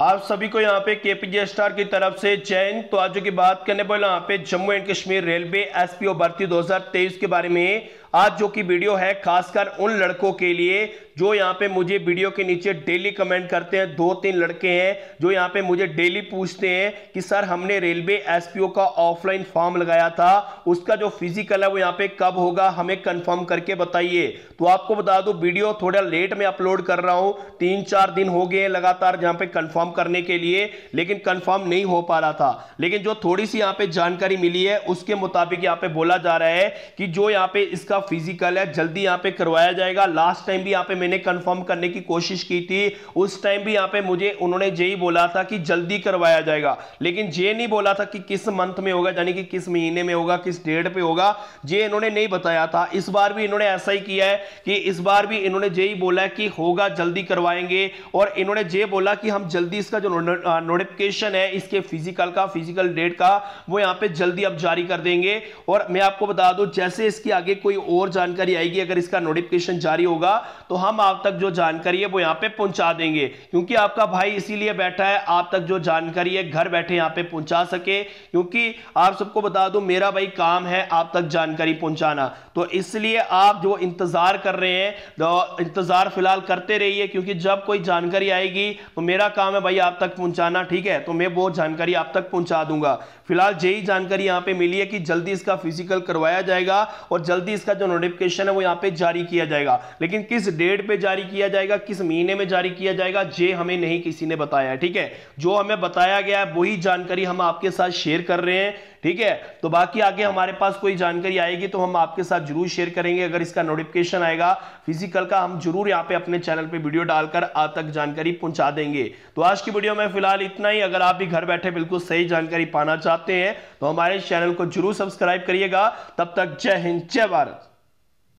आप सभी को यहाँ पे केपीजे स्टार की तरफ से जय हिंद। तो आज की बात करने वाला यहाँ पे Jammu and Kashmir railway SPO भर्ती 2023 के बारे में। आज जो की वीडियो है खासकर उन लड़कों के लिए जो यहाँ पे मुझे वीडियो के नीचे डेली कमेंट करते हैं। 2-3 लड़के हैं जो यहाँ पे मुझे डेली पूछते हैं कि सर हमने रेलवे एसपीओ का ऑफलाइन फॉर्म लगाया था, उसका जो फिजिकल है वो यहाँ पे कब होगा, हमें कंफर्म करके बताइए। तो आपको बता दूं वीडियो थोड़ा लेट में अपलोड कर रहा हूं, 3-4 दिन हो गए लगातार यहाँ पे कंफर्म करने के लिए, लेकिन कंफर्म नहीं हो पा रहा था। लेकिन जो थोड़ी सी यहाँ पे जानकारी मिली है उसके मुताबिक यहाँ पे बोला जा रहा है कि जो यहाँ पे इसका फिजिकल है जल्दी यहाँ पे करवाया जाएगा। लास्ट टाइम भी यहाँ पे मैंने कंफर्म करने की कोशिश की थी, उस टाइम भी यहाँ पे मुझे उन्होंने यही बोला था कि जल्दी करवाया जाएगा, लेकिन ये नहीं बोला था कि किस मंथ में होगा, यानी कि किस महीने में होगा, किस डेट पे होगा, ये इन्होंने नहीं बताया था। इस बार भी इन्होंने ऐसा ही किया है कि इस बार भी इन्होंने यही बोला है कि होगा, जल्दी करवाएंगे। और इन्होंने ये बोला कि हम जल्दी इसका जो नोटिफिकेशन है इसके फिजिकल डेट का वो यहाँ पे जल्दी अब जारी कर देंगे। और मैं आपको बता दूं जैसे इसकी आगे कोई और जानकारी आएगी, अगर इसका नोटिफिकेशन जारी होगा तो हम आप तक जो जानकारी है वो यहाँ पे पहुंचा देंगे, क्योंकि आपका भाई इसीलिए बैठा है आप तक जो जानकारी है घर बैठे यहाँ पे पहुंचा सके। क्योंकि आप सबको बता दूं मेरा भाई काम है आप तक जानकारी पहुंचाना, तो इसलिए आप जो इंतजार कर रहे हैं तो इंतजार फिलहाल करते रहिए, क्योंकि जब कोई जानकारी आएगी तो मेरा काम है भाई आप तक पहुंचाना, ठीक है। तो मैं वो जानकारी आप तक पहुंचा दूंगा। फिलहाल यही जानकारी यहाँ पे मिली है कि जल्दी इसका फिजिकल करवाया जाएगा और जल्दी इसका जो नोटिफिकेशन है वो यहाँ पे जारी किया जाएगा, लेकिन किस डेट पे जारी किया जाएगा, किस महीने में जारी किया जाएगा, ये हमें नहीं किसी ने बताया है, ठीक है। जो हमें बताया गया है वही जानकारी हम आपके साथ शेयर कर रहे हैं, ठीक है। तो बाकी आगे हमारे पास कोई जानकारी आएगी तो हम आपके साथ जरूर शेयर करेंगे। अगर इसका नोटिफिकेशन आएगा फिजिकल का हम जरूर यहाँ पे अपने चैनल पे वीडियो डालकर आप तक जानकारी पहुंचा देंगे। तो आज की वीडियो में फिलहाल इतना ही। अगर आप भी घर बैठे बिल्कुल सही जानकारी पाना चाहते हैं तो हमारे चैनल को जरूर सब्सक्राइब करिएगा। तब तक जय हिंद, जय भारत।